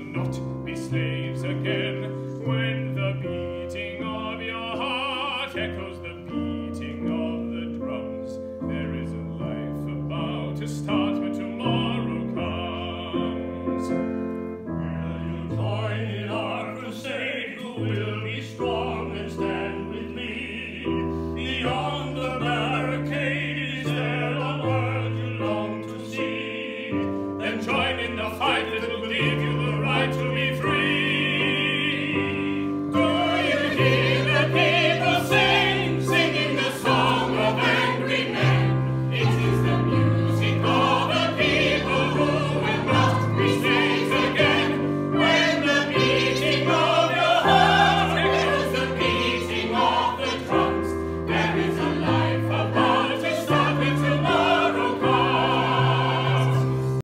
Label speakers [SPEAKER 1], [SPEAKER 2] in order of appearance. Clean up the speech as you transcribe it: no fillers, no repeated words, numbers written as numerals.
[SPEAKER 1] not be slaves again. When the beating of your heart echoes the beating of the drums, there is a life about to start when tomorrow comes. Will you join in our crusade? Who will be strong and stand with me? Beyond the barricade, is there a world you long to see? Then join in the fight, little